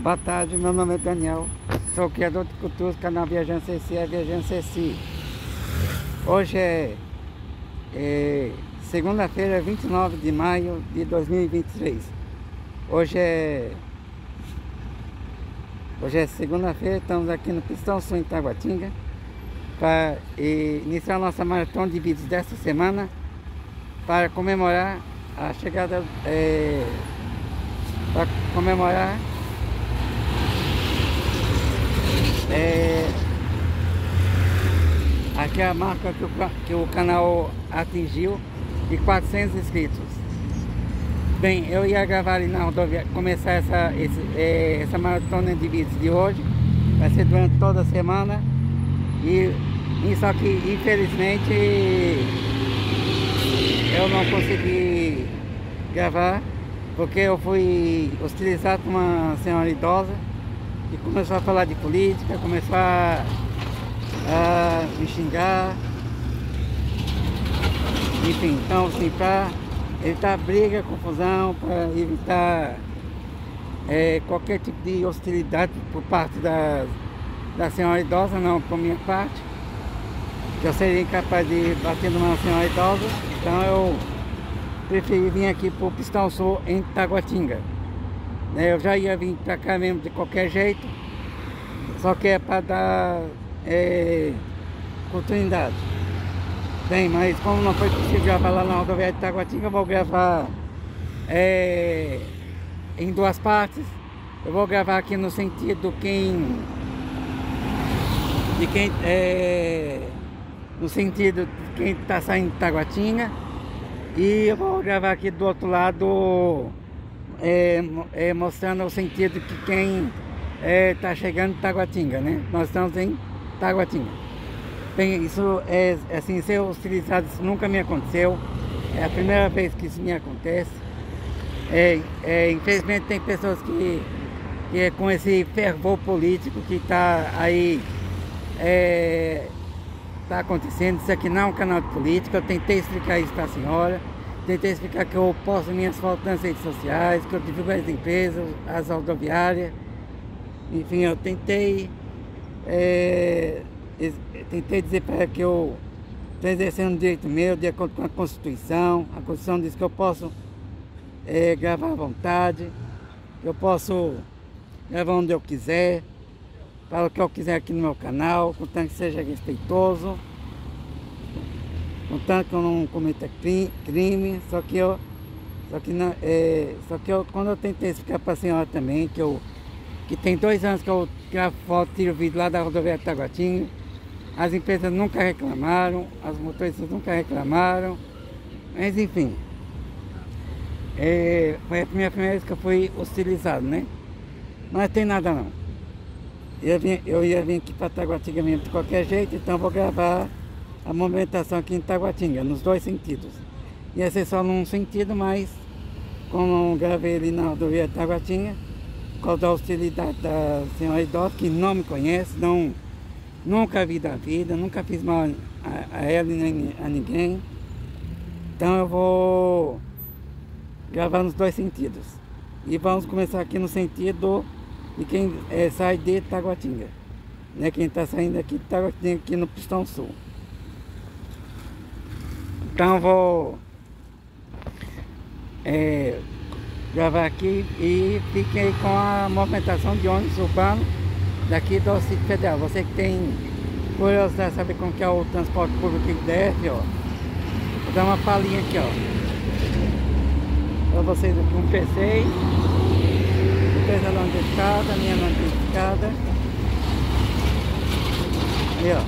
Boa tarde, meu nome é Daniel, sou criador de culturas, canal Viajante Ceci, Viajante Ceci. Hoje é segunda-feira, 29 de maio de 2023. Hoje é segunda-feira, estamos aqui no Pistão Sul, em Taguatinga, para iniciar a nossa maratona de vídeos desta semana, para comemorar a chegada, para comemorar aqui é a marca que o canal atingiu de 400 inscritos. Bem, eu ia gravar ali na rodovia, começar essa maratona de vídeos de hoje, vai ser durante toda a semana, e só que infelizmente eu não consegui gravar, porque eu fui hostilizado por uma senhora idosa e começou a falar de política, começou a me xingar, enfim. Então assim, para evitar briga, confusão, para evitar qualquer tipo de hostilidade por parte da senhora idosa, não por minha parte, que eu seria incapaz de bater numa senhora idosa, então eu preferi vir aqui para o Pistão Sul, em Taguatinga. Eu já ia vir para cá mesmo de qualquer jeito, só que é para dar oportunidade. Bem, mas como não foi possível gravar lá na rodovia de Taguatinga, eu vou gravar em duas partes. Eu vou gravar aqui no sentido no sentido de quem está saindo de Taguatinga, e eu vou gravar aqui do outro lado, mostrando o sentido que quem está chegando em Taguatinga, né? Nós estamos em Taguatinga. Bem, isso assim, ser hostilizado, isso nunca me aconteceu, é a primeira vez que isso me acontece. Infelizmente tem pessoas que com esse fervor político que está aí, está acontecendo. Isso aqui não é um canal de política. Eu tentei explicar isso para a senhora, tentei explicar que eu posto minhas fotos nas redes sociais, que eu divulgo as empresas, as rodoviárias, enfim, eu tentei dizer para ela que eu estou exercendo um direito meu, de acordo com a Constituição. A Constituição diz que eu posso gravar à vontade, que eu posso gravar onde eu quiser, falo o que eu quiser aqui no meu canal, contanto que seja respeitoso, contanto que eu não cometa crime. Só que quando eu tentei explicar para a senhora também que tem 2 anos que eu gravo foto, tiro vídeo lá da rodovia de Taguatinga, as empresas nunca reclamaram, as motoristas nunca reclamaram, mas enfim, foi a minha primeira vez que eu fui hostilizado, né? Não tem nada não. Eu ia vir aqui para Taguatinga mesmo de qualquer jeito, então vou gravar a movimentação aqui em Taguatinga, nos 2 sentidos. Ia ser só num sentido, mas como eu gravei ali na rodovia de Taguatinga, por causa da hostilidade da senhora idosa, que não me conhece, nunca vi da vida, nunca fiz mal a ela nem a ninguém. Então eu vou gravar nos 2 sentidos. E vamos começar aqui no sentido de quem sai de Taguatinga, né? Quem está saindo aqui de Taguatinga, aqui no Pistão Sul. Então eu vou gravar aqui e fiquem aí com a movimentação de ônibus urbano daqui do Distrito Federal. Você que tem curiosidade de saber como que é o transporte público aqui DF, ó, vou dar uma palhinha aqui, ó, para vocês aqui, um P6, empresa não identificada, minha não identificada, aí ó,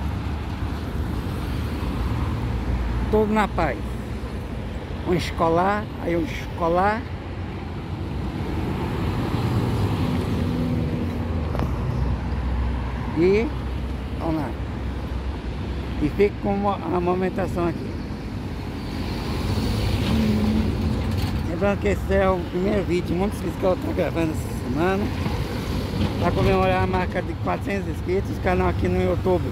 tudo na paz. Um escolar, aí um escolar, e vamos lá, e fica com a movimentação aqui. Lembrando que esse é o primeiro vídeo muito inscritos que eu estou gravando essa semana, para comemorar a marca de 400 inscritos. O canal aqui no YouTube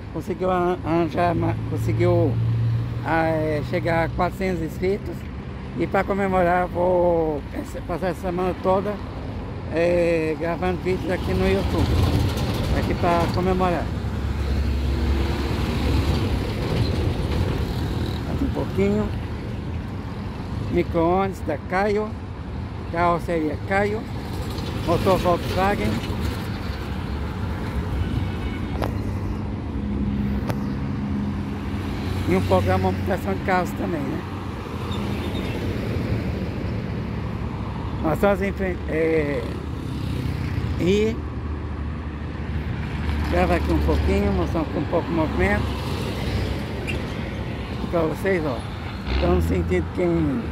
conseguiu chegar a 400 inscritos. E para comemorar, vou passar essa semana toda gravando vídeos aqui no YouTube, aqui para comemorar. Aqui um pouquinho. Micro-ondas da Caio, carroceria Caio, motor Volkswagen. E um programa de montação de carros também, né? Nós vamos e grava aqui um pouquinho, mostrando com um pouco de movimento para vocês, ó. Então, no sentido quem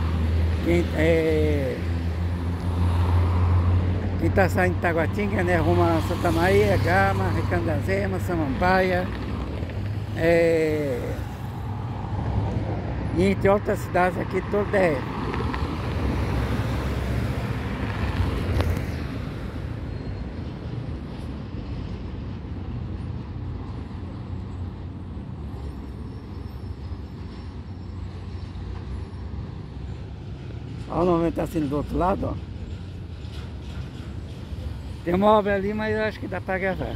está saindo de Taguatinga, né, rumo a Santa Maria, Gama, Recandazema, Samambaia, e entre outras cidades aqui do DF. Olha o momento tá assim do outro lado, ó. Tem uma obra ali, mas eu acho que dá para gravar.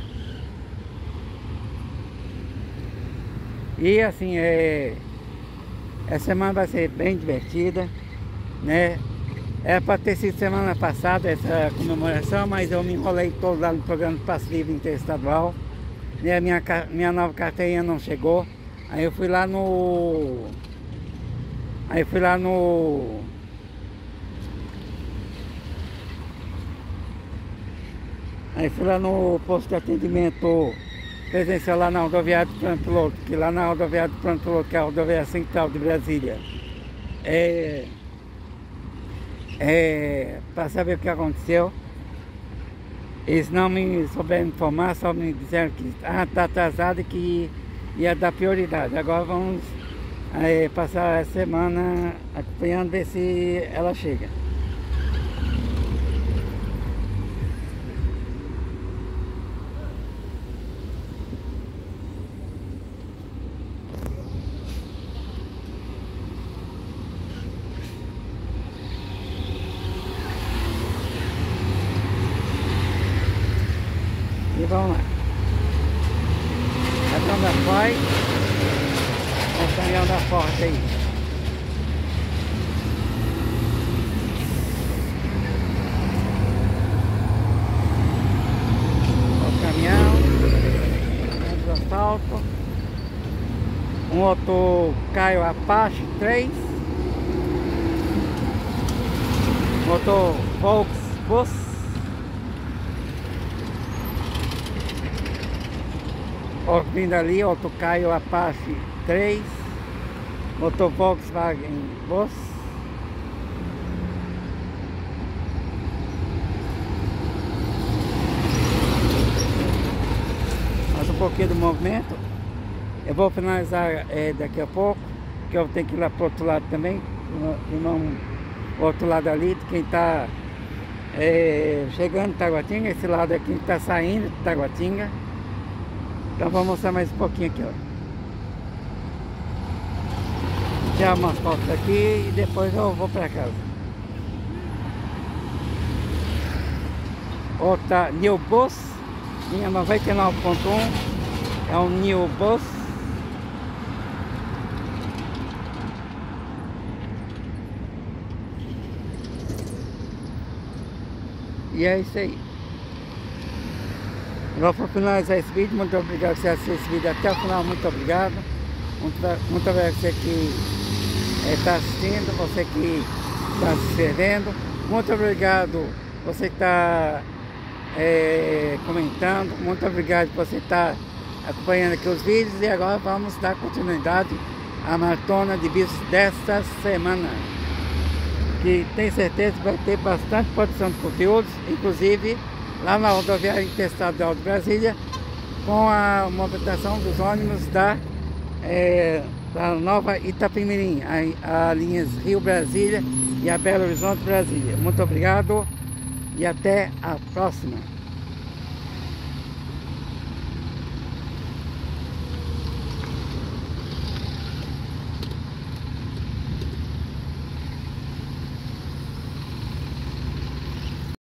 E assim, essa semana vai ser bem divertida, né? Era para ter sido semana passada essa comemoração, mas eu me enrolei todo lá no programa do Passe Livre Interestadual, né? Minha nova carteirinha não chegou. Aí eu fui lá no posto de atendimento presencial lá na rodoviária do Plano Piloto, que lá na rodoviária do Plano Piloto, que é a rodoviária central de Brasília, para saber o que aconteceu. Eles não me souberam informar, só me disseram que está atrasado e que ia dar prioridade. Agora vamos passar a semana acompanhando, ver se ela chega. E vamos lá. Caminhão da Fai. O caminhão da Forte aí. O caminhão. Do asfalto. Um outro Caio Apache 3. Motor Volkswagen. Vindo ali, outro Caio Apache 3, motor Volkswagen Bus. Mais um pouquinho do movimento. Eu vou finalizar daqui a pouco, que eu tenho que ir lá para o outro lado também, o outro lado ali, de quem está chegando de Taguatinga, esse lado aqui está saindo de Taguatinga. Então vou mostrar mais um pouquinho aqui, ó. Tirar umas fotos aqui e depois eu vou para casa. Outra New Bus, linha 99.1, é um New Bus. E é isso aí. Agora para finalizar esse vídeo, muito obrigado por você assistir esse vídeo até o final, muito obrigado. Muito obrigado você que está assistindo, você que está se inscrevendo. Muito obrigado você que está comentando. Muito obrigado por você estar acompanhando aqui os vídeos. E agora vamos dar continuidade à maratona de vídeos desta semana, que tenho certeza que vai ter bastante produção de conteúdos, inclusive lá na rodoviária interestadual de Brasília, com a movimentação dos ônibus da nova Itapemirim, a linhas Rio-Brasília e a Belo Horizonte-Brasília. Muito obrigado e até a próxima.